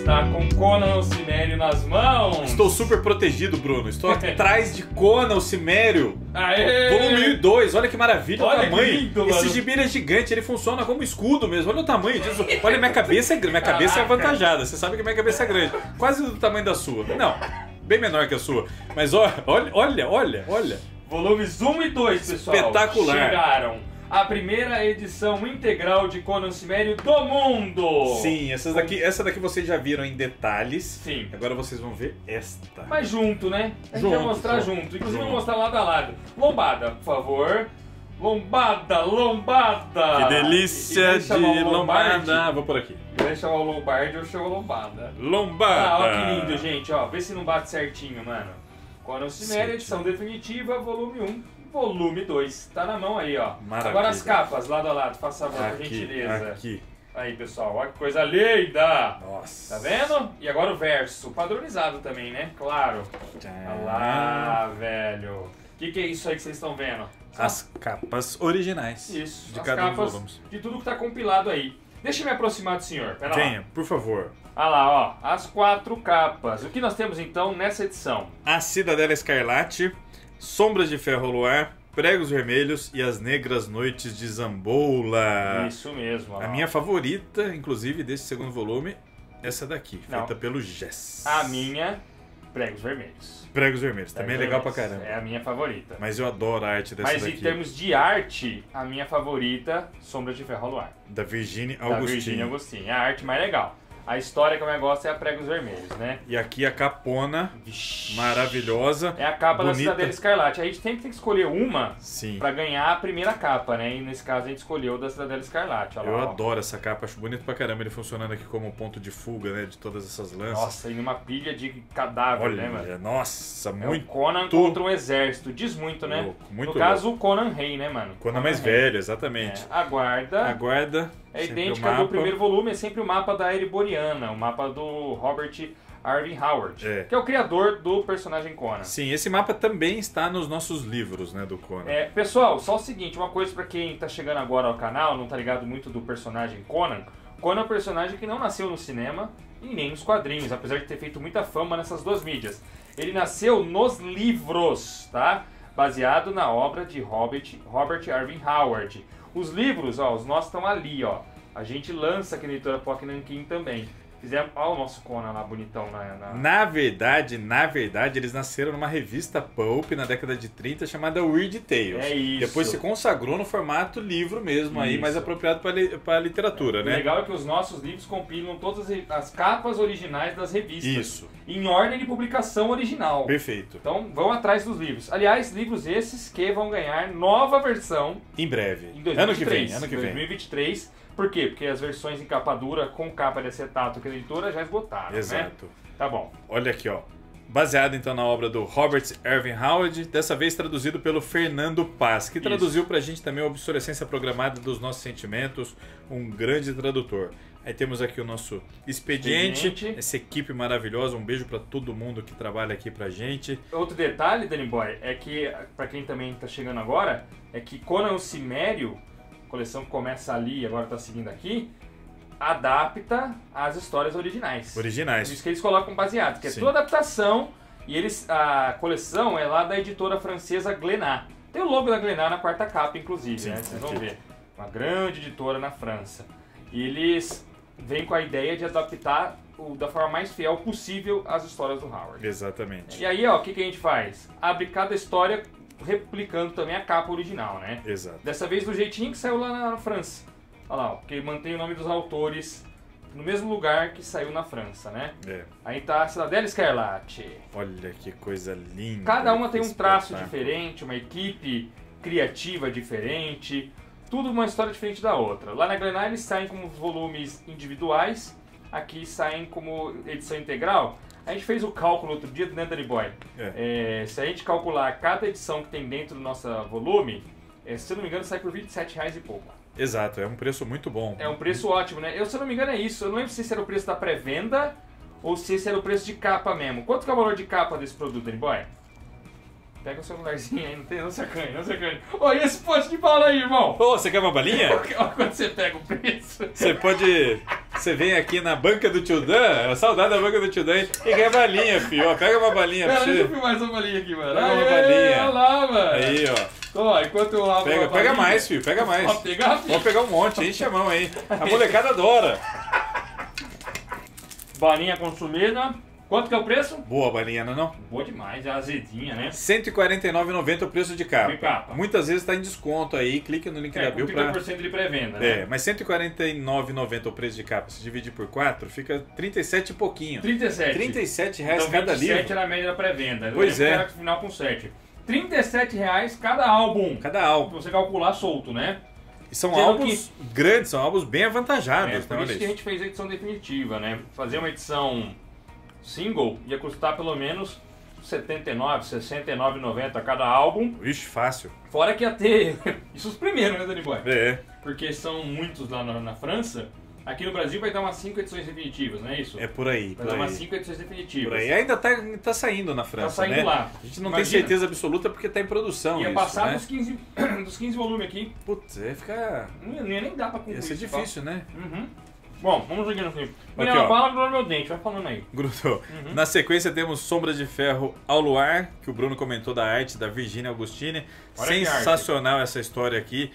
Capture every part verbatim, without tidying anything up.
Tá com Conan o Cimério nas mãos. Estou super protegido, Bruno. Estou atrás de Conan o Cimério. Aê! Volume dois. Olha que maravilha. Olha o tamanho. que lindo, Esse mano. gibi ele é gigante. Ele funciona como escudo mesmo. Olha o tamanho disso. Olha, minha cabeça é grande. Minha cabeça é avantajada. Você sabe que minha cabeça é grande. Quase do tamanho da sua. Não, bem menor que a sua. Mas olha, olha, olha, olha, olha. Volumes um e dois, pessoal. Espetacular. Chegaram. A primeira edição integral de Conan o Cimério do mundo. Sim, essas daqui, essa daqui vocês já viram em detalhes. Sim. Agora vocês vão ver esta. Mas junto, né? A gente Junto, vai mostrar junto, junto. Inclusive, junto. vou mostrar lado a lado. Lombada, por favor. Lombada, lombada. Que delícia E- e vai de chamar o lombada. Vou por aqui. Vai chamar o Lombardi, eu chamo lombada. Lombada. Ah, ó que lindo, gente. Ó, vê se não bate certinho, mano. Conan o Cimério, edição definitiva, volume um, volume dois. Tá na mão aí, ó. Maravilha. Agora as capas, lado a lado, faça favor, por Aqui, gentileza. aqui. Aí, pessoal, olha que coisa linda. Nossa. Tá vendo? E agora o verso, padronizado também, né? Claro. Olha lá, velho. O que, que é isso aí que vocês estão vendo? As capas originais. Isso, De as cada um dos capas volumes. de tudo que tá compilado aí. Deixa eu me aproximar do senhor, pera lá. Venha, por favor. Olha lá, ó, as quatro capas. O que nós temos então nessa edição? A Cidadela Escarlate, Sombras de Ferro ao Luar, Pregos Vermelhos e As Negras Noites de Zamboula. Isso mesmo, ó. A minha favorita, inclusive, desse segundo volume, essa daqui, Não. feita pelo Jess. A minha, Pregos Vermelhos. Pregos Vermelhos, também é Pregos legal pra Vermelhos. caramba. É a minha favorita. Mas eu adoro a arte dessa Mas daqui. em termos de arte, a minha favorita, Sombras de Ferro ao Luar. Da Virginia Da Augustine. Virginia Augustine. É a arte mais legal. A história que eu mais gosto é a Pregos Vermelhos, né? E aqui a capona, Vixe. maravilhosa. É a capa da bonita. Cidadela Escarlate. A gente sempre tem que escolher uma Sim. pra ganhar a primeira capa, né? E nesse caso a gente escolheu da Cidadela Escarlate. Olha lá, Eu ó. adoro essa capa, acho bonito pra caramba ele funcionando aqui como ponto de fuga, né, de todas essas lanças. Nossa, e numa pilha de cadáver, né, mano? Olha, nossa, É o muito Conan contra um exército. Diz muito, né? louco, muito no caso, o Conan Rei, né, mano? Conan mais Rei. velho, exatamente. É, aguarda. Aguarda. É sempre idêntica o ao mapa. do primeiro volume, é sempre o mapa da Ereboriana, o mapa do Robert Irving Howard, É. que é o criador do personagem Conan. Sim, esse mapa também está nos nossos livros, né, do Conan. É, pessoal, só o seguinte, uma coisa pra quem tá chegando agora ao canal, não tá ligado muito do personagem Conan. Conan é um personagem que não nasceu no cinema e nem nos quadrinhos, apesar de ter feito muita fama nessas duas mídias. Ele nasceu nos livros, tá? Baseado na obra de Robert, Robert Irving Howard. Os livros, ó, os nossos estão ali, ó. A gente lança aqui na editora Pock Nankin também. Fizemos, ó, o nosso Conan lá bonitão na, na... Na verdade, na verdade, eles nasceram numa revista Pulp na década de trinta chamada Weird Tales. É isso. Depois se consagrou no formato livro mesmo, aí, Isso. mais apropriado para li, a literatura, O né? legal é que os nossos livros compilam todas as, as capas originais das revistas. Isso. Em ordem de publicação original. Perfeito. Então vão atrás dos livros. Aliás, livros esses que vão ganhar nova versão Em breve. em dois mil e Ano vinte e que três. vem, ano que dois mil vem. e vinte e três. Por quê? Porque as versões em capa dura com capa de acetato que a editora já esgotaram, né? Exato. Tá bom. Olha aqui, ó. Baseado então na obra do Robert Irving Howard, dessa vez traduzido pelo Fernando Paz, que Isso. traduziu pra gente também a Obsolescência Programada dos Nossos Sentimentos, um grande tradutor. Aí temos aqui o nosso expediente, Expediente. essa equipe maravilhosa, um beijo pra todo mundo que trabalha aqui pra gente. Outro detalhe, Danny Boy, é que, pra quem também tá chegando agora, é que Conan o Cimério, coleção que começa ali e agora tá seguindo aqui, adapta as histórias originais. Por Originais. isso que eles colocam baseado, que é Sim. toda adaptação, e eles a coleção é lá da editora francesa Glénat. Tem o logo da Glénat na quarta capa, inclusive, Sim, né? Vocês vão aqui. ver. Uma grande editora na França. E eles vêm com a ideia de adaptar o, da forma mais fiel possível as histórias do Howard. Exatamente. E aí, ó, o que, que a gente faz? Abre cada história replicando também a capa original, né? Exato. Dessa vez do jeitinho que saiu lá na França. Olha lá, ó, porque mantém o nome dos autores no mesmo lugar que saiu na França, né? É. Aí tá a Cidadela Escarlate. Olha que coisa linda. Cada uma tem um traço espetáculo. diferente, uma equipe criativa diferente, tudo uma história diferente da outra. Lá na Glénat eles saem como volumes individuais, aqui saem como edição integral. A gente fez o cálculo outro dia, né, Danny Boy? É. É, se a gente calcular cada edição que tem dentro do nosso volume, é, se eu não me engano, sai por vinte e sete reais e pouco. Exato, é um preço muito bom. É um preço ótimo, né? Eu, se eu não me engano, é isso. Eu não lembro se esse era o preço da pré-venda ou se esse era o preço de capa mesmo. Quanto que é o valor de capa desse produto, Danny Boy? Pega o celularzinho aí, não, tem, não se acanhe, não se acanhe. Ô, e esse pote de bala aí, irmão? Ô, você quer uma balinha? Olha quando você pega o preço. Você pode, Você vem aqui na banca do Tio Dan, saudade da banca do Tio Dan, e ganha balinha, filho. Ó, pega uma balinha pra Cara, você. deixa eu filmar essa balinha aqui, mano. Pega uma Aê, balinha. Olha lá, mano. Aí, ó. Ó, enquanto eu abro Pega, a pega balinha, mais, filho, pega mais. Pode pegar, filho? Pode pegar um monte, enche a mão aí. A molecada adora. Balinha consumida. Quanto que é o preço? Boa balinha, não é não? Boa demais, é azedinha, né? cento e quarenta e nove reais e noventa centavos o preço de capa. De capa. Muitas vezes está em desconto aí, clique no link É, da com bio trinta pra... por cento de pré-venda, né? É, mas cento e quarenta e nove reais e noventa centavos o preço de capa. Se dividir por quatro, fica trinta e sete e pouquinho. trinta e sete. trinta e sete reais Então, cada vinte e sete livro. era a média da pré-venda. Pois Eu é. era final com sete. trinta e sete reais cada álbum. Cada álbum. Você calcular solto, né? E são Sendo álbuns grandes, são álbuns bem avantajados, É, né? por Olha isso que a isso. gente fez a edição definitiva, né? Fazer uma edição single ia custar pelo menos setenta e nove, sessenta e nove reais e noventa centavos cada álbum. Ixi, fácil. Fora que ia ter... Isso os primeiros, né, Danny Boy? É, Porque são muitos lá na, na França. Aqui no Brasil vai dar umas cinco edições definitivas, não é isso? é por aí, Vai por dar umas aí. cinco edições definitivas. Por aí. Ainda tá, tá saindo na França, saindo né? lá. A gente não Imagina. tem certeza absoluta porque tá em produção Ia isso, passar né? dos, quinze, dos quinze volumes aqui. Putz, ia ficar... Não ia, não ia nem dar pra concluir. Ia ser isso, difícil, né? tá? Uhum. Bom, vamos seguindo aqui. Aqui, Menina, ó. bala no meu dente, vai falando aí. Grudou. Na sequência temos Sombra de Ferro ao Luar, que o Bruno comentou da arte da Virginia Augustini. Olha que Sensacional essa história aqui.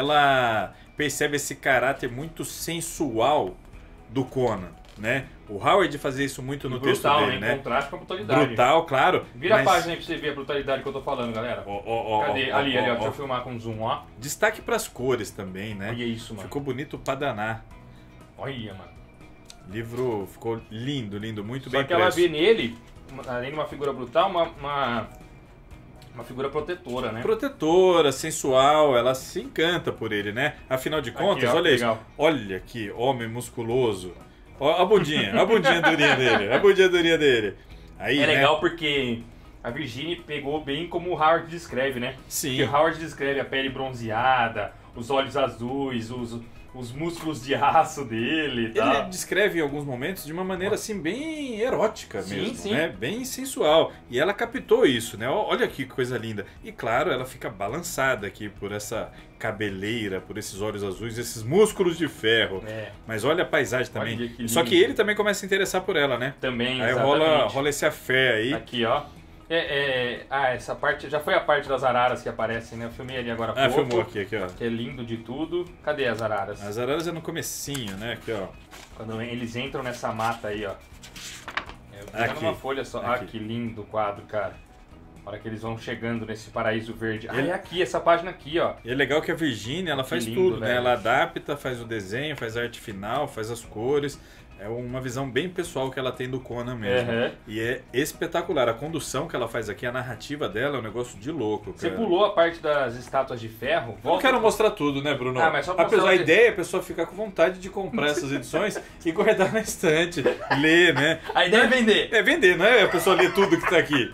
Ela percebe esse caráter muito sensual do Conan, né? O Howard fazia isso muito no texto Brutal, dele, né? né? Em contraste com a brutalidade. Brutal, claro. Vira mas... a página aí pra você ver a brutalidade que eu tô falando, galera. Ó, ó, ó, Cadê? ó, ali, ó, ali, ó. ó, Deixa eu ó. filmar com zoom, ó. Destaque pras cores também, né? Olha isso, mano. Ficou bonito pra danar. Olha, mano. Livro ficou lindo, lindo, muito Só bem que ela impresso. vê nele, uma- além de uma figura brutal, uma, uma, uma figura protetora, né? Protetora, sensual, ela se encanta por ele, né? Afinal de contas, ó, olha isso. legal. Olha que homem musculoso. Ó, a bundinha, a bundinha durinha dele, a bundinha durinha dele. Aí, É né? legal porque a Virginie pegou bem como o Howard descreve, né? Sim. Porque o Howard descreve a pele bronzeada, os olhos azuis, os, os músculos de aço dele e tal. Ele descreve em alguns momentos de uma maneira assim bem erótica Sim, mesmo, sim. né? Bem sensual. E ela captou isso, né? Ó, olha que coisa linda. E claro, ela fica balançada aqui por essa cabeleira, por esses olhos azuis, esses músculos de ferro. É, Mas olha a paisagem também. Olha que Só que lindo. ele também começa a interessar por ela, né? também, Aí exatamente. rola, rola esse afé aí. Aqui, ó. É, é, ah, essa parte já foi a parte das araras que aparecem, né? Eu filmei ali agora há Ah, pouco. filmou aqui, aqui, ó. Que é lindo de tudo. Cadê as araras? As araras é no comecinho, né? Aqui, ó. Quando eles entram nessa mata aí, ó. É, eu Aqui. numa folha só. Ah, Aqui. que lindo o quadro, cara. A hora que eles vão chegando nesse paraíso verde. Ah, Ele- é aqui, essa página aqui, ó. E é legal que a Virginia, ela faz lindo, tudo, né? velho. Ela adapta, faz o desenho, faz a arte final, faz as cores. É uma visão bem pessoal que ela tem do Conan mesmo. Uhum. E é espetacular. A condução que ela faz aqui, a narrativa dela é um negócio de louco, Você cara. pulou a parte das estátuas de ferro. Eu não Volta... quero mostrar tudo, né, Bruno? Ah, mas só mostrar Apesar da o de- ideia, é a pessoa ficar com vontade de comprar essas edições e guardar na estante, ler, né? A ideia é vender. É vender, não é a pessoa ler tudo que tá aqui.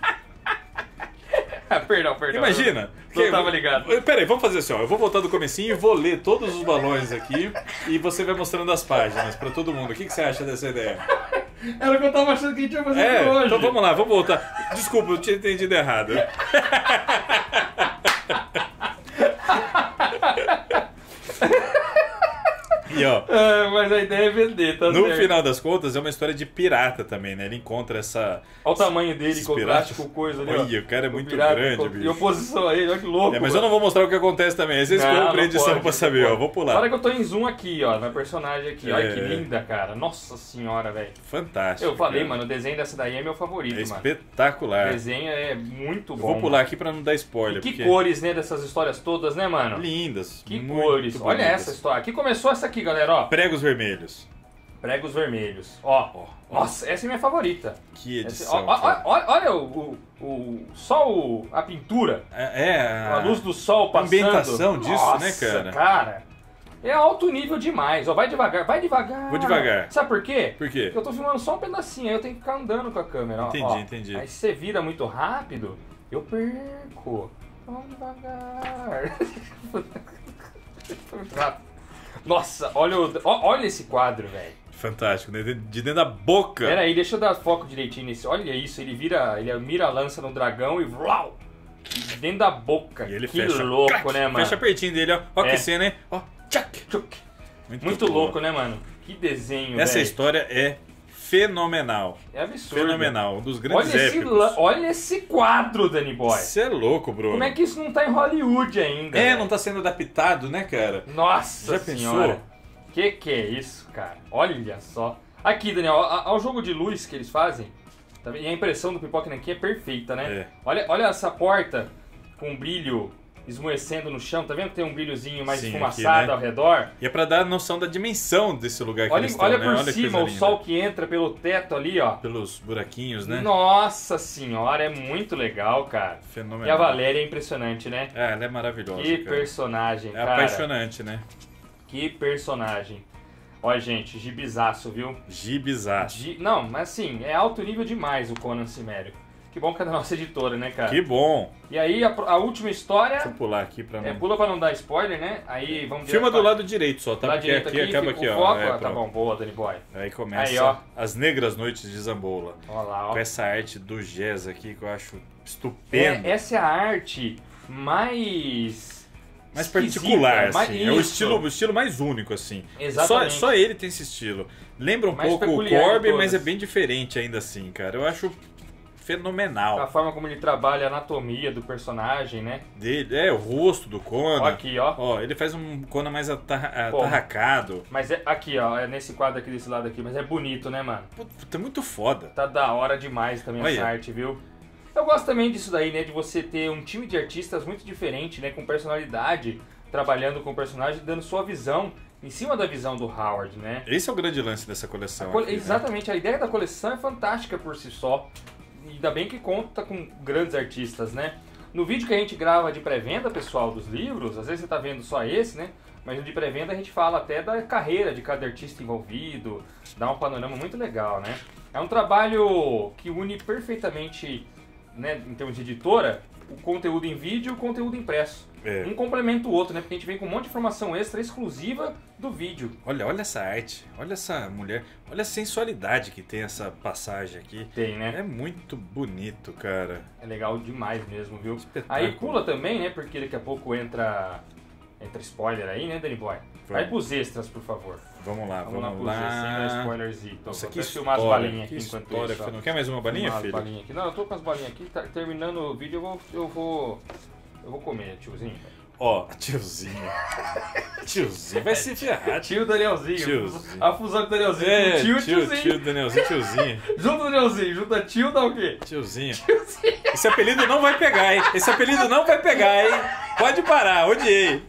Ah, perdão, perdão. Imagina. Não tava ligado. Pera aí, vamos fazer assim, ó. Eu vou voltar do comecinho e vou ler todos os balões aqui e você vai mostrando as páginas pra todo mundo. O que, que você acha dessa ideia? Era o que eu tava achando que a gente ia fazer É, aqui hoje. então vamos lá, vamos voltar. Desculpa, eu tinha entendido errado. E ó, É, mas a ideia é vender, tá no certo. final das contas é uma história de pirata também, né? Ele encontra essa... Olha o tamanho dele, esses contraste piratas. com coisa ali, ó. Olha, o cara é muito pirata grande, com- bicho. Em oposição a ele, olha que louco. É, mas eu não vou mostrar o que acontece também. Aí vocês Não, vão não pra edição pode, pra não saber, pode. ó. Vou pular. Olha que eu tô em zoom aqui, ó, na personagem aqui. Olha É. que linda, cara. Nossa senhora, velho. Fantástico. Eu falei, cara. mano, o desenho dessa daí é meu favorito, É mano. espetacular. O desenho é muito Eu bom. vou pular mano. aqui pra não dar spoiler. E que porque... cores, né, dessas histórias todas, né, mano? Lindas. Que muito cores. Olha bonitas. essa história. Aqui começou essa aqui, galera, ó. Pregos vermelhos. Pregos vermelhos. Ó. Ó, Nossa, essa é minha favorita. que Essa- edição. ó, ó, cara. ó, olha o, o, o- só o, a pintura. É, é A luz do sol a passando. ambientação disso, Nossa, né, cara? cara. É alto nível demais. Ó, vai devagar, vai devagar. Vou devagar. Sabe por quê? Por quê? Porque eu tô filmando só um pedacinho, aí eu tenho que ficar andando com a câmera. ó, Entendi, ó. entendi. Aí se você vira muito rápido, eu perco. Vamos devagar. Muito rápido. Nossa, olha, o, ó- olha esse quadro, velho. Fantástico, né? De de dentro da boca. Pera aí, deixa eu dar foco direitinho nesse. Olha isso, ele vira, ele mira a lança no dragão e vlau! Dentro da boca. E ele que fecha. louco, crack, né, mano? Fecha pertinho dele, ó. Ó É. que cena, hein? Ó, tchac. Tchuc. Muito, Muito boa. louco, né, mano? Que desenho, Essa véio. história é fenomenal. É absurdo. Fenomenal. Um dos grandes olha esse, épicos. olha esse quadro, Danny Boy. Você é louco, Bruno. Como é que isso não tá em Hollywood ainda? É, véio? não tá sendo adaptado, né, cara? Nossa Já senhora. pensou? Que que é isso, cara? Olha só. Aqui, Daniel, ao jogo de luz que eles fazem, e a impressão do Pipoca aqui é perfeita, né? É. Olha, olha essa porta com brilho esmoecendo no chão, tá vendo que tem um brilhozinho mais Sim, esfumaçado aqui, né? ao redor? E é pra dar noção da dimensão desse lugar que Olha, eles estão, olha né? por Olha que cima coisa o linda. sol que entra pelo teto ali, ó. Pelos buraquinhos, né? Nossa senhora, é muito legal, cara. Fenomenal. E a Valéria é impressionante, né? É, ela é maravilhosa, Que cara. personagem, É cara. apaixonante, né? Que personagem. Olha, gente, gibizaço, viu? Gibizaço. Gi- Não, mas assim, é alto nível demais o Conan Cimério. Que bom que é da nossa editora, né, cara? Que bom. E aí, a, a última história... Deixa eu pular aqui pra não... É, pula pra não dar spoiler, né? Aí vamos Filma direto do pra- lado direito só, tá? lado Porque direito aqui, acaba fica aqui, o ó. foco. É, Ah, tá pronto. bom, boa, Danny Boy. Aí começa Aí, ó. As Negras Noites de Zambola. Olha lá, ó. Com essa arte do Jazz aqui que eu acho estupendo. É, essa é a arte mais... mais esquisita, particular, assim. mais- É o isso. estilo, o estilo mais único, assim. Só, Exatamente. só ele tem esse estilo. Lembra um Mais pouco o peculiar de Corby, mas é todas. bem diferente ainda assim, cara. Eu acho A fenomenal. forma como ele trabalha a anatomia do personagem, né? Dele, é, o rosto do Conan. Ó aqui, ó. Ó, ele faz um Conan mais atarra- Como? atarracado. Mas é aqui, ó. É nesse quadro aqui desse lado aqui. Mas é bonito, né, mano? Puta, é muito foda. Tá da hora demais também essa Olha. arte, viu? Eu gosto também disso daí, né? De você ter um time de artistas muito diferente, né? Com personalidade, trabalhando com o personagem, dando sua visão em cima da visão do Howard, né? Esse é o grande lance dessa A coleção. cole- aqui, né? Exatamente, a ideia da coleção é fantástica por si só. E ainda bem que conta com grandes artistas, né? No vídeo que a gente grava de pré-venda, pessoal, dos livros, às vezes você tá vendo só esse, né? Mas no de pré-venda a gente fala até da carreira de cada artista envolvido, dá um panorama muito legal, né? É um trabalho que une perfeitamente, né, em termos de editora, o conteúdo em vídeo e o conteúdo impresso. É. Um complementa o outro, né? Porque a gente vem com um monte de informação extra exclusiva do vídeo. Olha, olha essa arte, olha essa mulher, olha a sensualidade que tem essa passagem aqui. Tem, né? É muito bonito, cara. É legal demais mesmo, viu? Espetáculo. Aí pula também, né? Porque daqui a pouco entra entra spoiler aí, né, Danny Boy? Vai Vamos. pros extros, por favor. Vamos lá, Vamos lá vamos pros extras, sem dar lá. spoilerzito. Nossa, Vou que até filmar as história, balinhas que aqui enquanto história. isso. ó. Não quer mais uma balinha, Filmar as filho? balinhas aqui. Não, eu tô com as balinhas aqui, tá, terminando o vídeo eu vou, eu vou, eu vou comer, tiozinho. Ó, tiozinho. Tiozinho, vai se ferrar. Tio Danielzinho. Tiozinho. A fusão com o Danielzinho. É, tio, tio, tiozinho. tio, Danielzinho, tiozinho. Junta o Danielzinho, junta tio dá o quê? Tiozinho. Esse apelido não vai pegar, hein? Esse apelido não vai pegar, hein? Pode parar, odiei.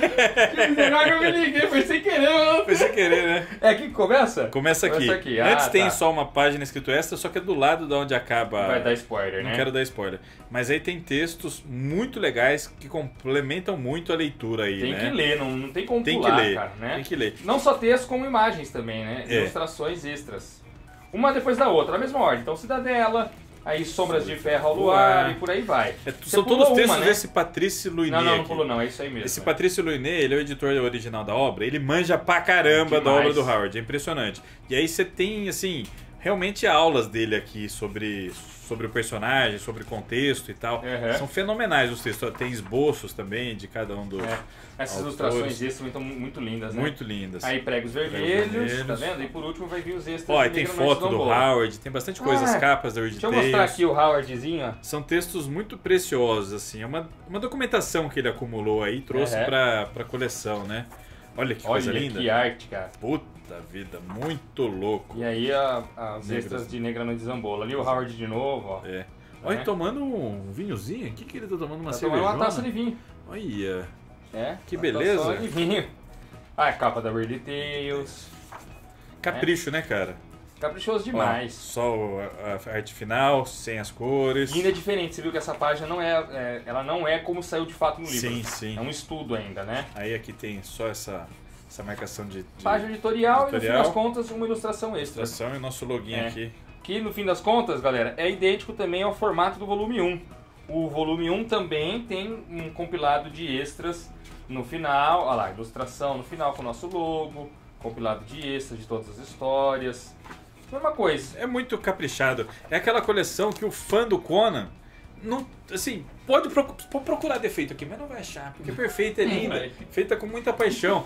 Agora que eu me liguei, foi sem querer. mano. Foi sem querer, né? É aqui que começa? Começa aqui. Começa aqui. Ah, Antes tem tá. só uma página escrito extra, só que é do lado de onde acaba. Vai dar spoiler, Não né? quero dar spoiler. Mas aí tem textos muito legais que complementam muito a leitura aí, Tem né? que ler, não, não tem como Tem que pular, ler, cara, né? tem que ler. Não só texto, como imagens também, né? É. Ilustrações extras. Uma depois da outra, na mesma ordem. Então, Cidadela, aí Sombras de Ferro ao Luar Luar. e por aí vai. É, Você são pulou todos textos uma, né? desse Patrício Luiné Não, não, não aqui. pulou não, é isso aí mesmo. Esse é. Patrício Luiné, ele é o editor original da obra, ele manja pra caramba da Demais. obra do Howard, é impressionante. E aí você tem, assim, realmente aulas dele aqui sobre, sobre o personagem, sobre o contexto e tal. Uhum. São fenomenais os textos, tem esboços também de cada um dos É. Essas autores. ilustrações extras estão muito lindas, né? Muito lindas. Aí pregos vermelhos, vermelhos. tá vendo? E por último vai vir os extras. Ó, aí de tem Negra foto Noite do Zambola. Howard, tem bastante coisa, as Ah, capas da Weird Deixa eu Tales. mostrar aqui o Howardzinho, ó. São textos muito preciosos, assim. É uma, uma documentação que ele acumulou aí e trouxe Uhum. pra, pra coleção, né? Olha que coisa Olha linda. que arte, cara. Puta vida, muito louco. E aí a, as Negras. extras de Negra Noite Zambola. Ali o Howard de novo, ó. É. Olha, É. tomando um vinhozinho. O que, que ele tá tomando? Uma Tá tomando cervejona? uma taça de vinho. Olha. É. Que uma beleza. taça de vinho. Ah, a capa da Weird Tales. Capricho, né, cara? Caprichoso Ó, demais. só o- a, a arte final, sem as cores. E ainda é diferente, você viu que essa página não é, é- ela não é como saiu de fato no livro. Sim, sim. É um estudo ainda, né? Aí aqui tem só essa, essa marcação de, de Página editorial, e no fim editorial. das contas uma ilustração extra. ilustração e o nosso login É. aqui. Que no fim das contas, galera, é idêntico também ao formato do volume um. O volume um também tem um compilado de extras no final, olha lá, ilustração no final com o nosso logo, compilado de extras de todas as histórias. Mesma coisa. É muito caprichado. É aquela coleção que o fã do Conan não, assim, pode proc- pode procurar defeito aqui, mas não vai achar, porque é perfeita, é linda, vai. feita com muita paixão.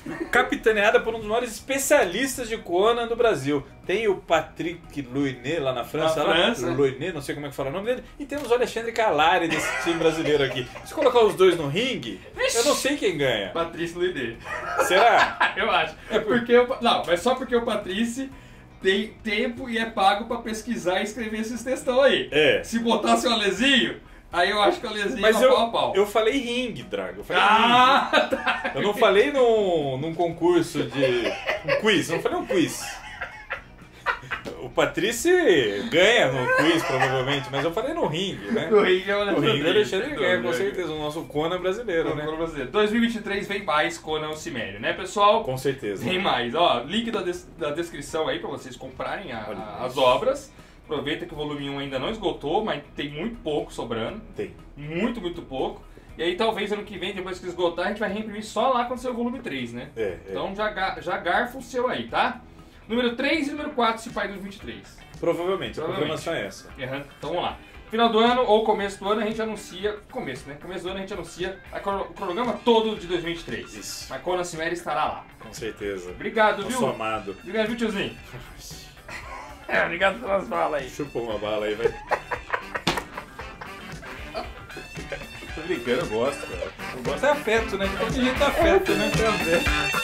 capitaneada por um dos maiores especialistas de Conan do Brasil. Tem o Patrick Luinet lá na França. Na lá, França. Luinet, não sei como é que fala o nome dele. E temos o Alexandre Calari desse time brasileiro aqui. Se colocar os dois no ringue, eu não sei quem ganha. Patrício Luinet. Será? Eu acho. É porque eu, não, mas só porque o Patrício tem tempo e é pago pra pesquisar e escrever esses textão aí. É. Se botasse o Alezinho, aí eu acho que o Alezinho Mas ia eu, pau a pau. eu falei ringue, Drago. Eu falei Ah, ringue. tá. Eu não falei num, num concurso de... um quiz, eu não falei um quiz. O Patrício ganha no quiz, provavelmente, mas eu falei no ringue, né? O ringue é o O Alexandre. ringue o Alexandre ganha, com Ganha. certeza. O nosso Conan brasileiro, né? Conan brasileiro. dois mil e vinte e três vem mais Conan o Cimério, né, pessoal? Com certeza. Tem mais, ó, link da, des da descrição aí pra vocês comprarem a- Olha a- as isso. obras. Aproveita que o volume um ainda não esgotou, mas tem muito pouco sobrando. Tem. Muito, muito pouco. E aí talvez ano que vem, depois que esgotar, a gente vai reimprimir só lá quando sair o volume três, né? É, é. Então já, ga- já garfa o seu aí, tá? Número três e número quatro se pai dos vinte e três. Provavelmente, a Provavelmente. programação é essa. Errando. Então vamos lá. Final do ano ou começo do ano a gente anuncia. Começo, né? Começo do ano a gente anuncia a cro- o cronograma todo de dois mil e vinte e três. Isso. A Conan Cimério estará lá. Com certeza. Obrigado, Nosso viu? amado. Obrigado, viu, tiozinho? É, obrigado pelas balas aí. Chupa uma bala aí, vai. Tô brincando, eu gosto, cara. Eu gosto é afeto, né? De todo jeito é afeto, né?